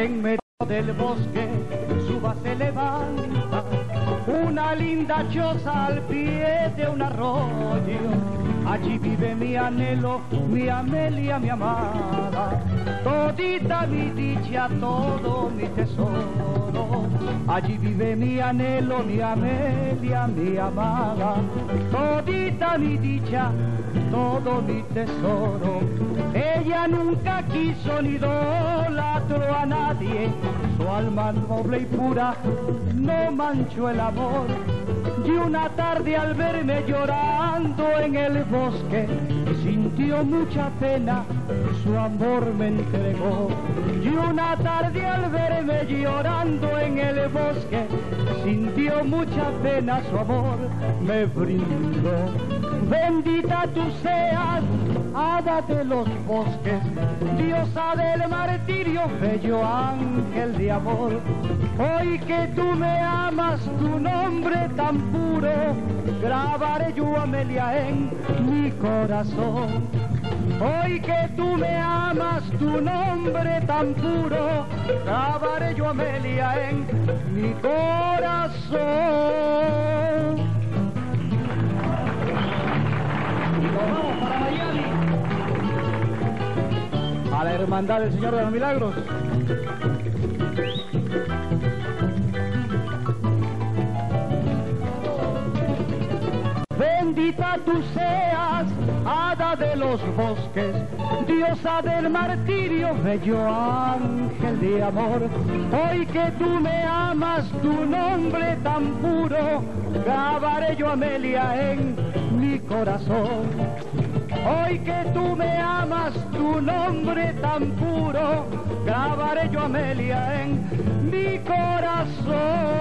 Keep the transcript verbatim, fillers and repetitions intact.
En medio del bosque su base levanta una linda choza al pie de un arroyo. Allí vive mi anhelo, mi Amelia, mi amada, todita mi dicha, todo mi tesoro. Allí vive mi anhelo, mi Amelia, mi amada, todita mi dicha, todo mi tesoro. Ella nunca quiso ni idolatró a nadie, su alma noble y pura no manchó el amor. Y una tarde al verme llorando en el bosque, sintió mucha pena, su amor me entregó. Y una tarde al verme llorando en el bosque, sintió mucha pena, su amor me brindó. Bendita tú seas, hada de los bosques, diosa del martirio, bello ángel de amor. Hoy que tú me amas, tu nombre tan puro, grabaré yo, Amelia, en mi corazón. Hoy que tú me amas, tu nombre tan puro, grabaré yo, Amelia, en mi corazón. Y nos vamos para Miami, a la Hermandad del Señor de los Milagros. Bendita tú seas, hada de los bosques, diosa del martirio, bello ángel de amor. Hoy que tú me amas, tu nombre tan puro, grabaré yo, Amelia, en mi corazón. Hoy que tú me amas, tu nombre tan puro, grabaré yo, Amelia, en mi corazón.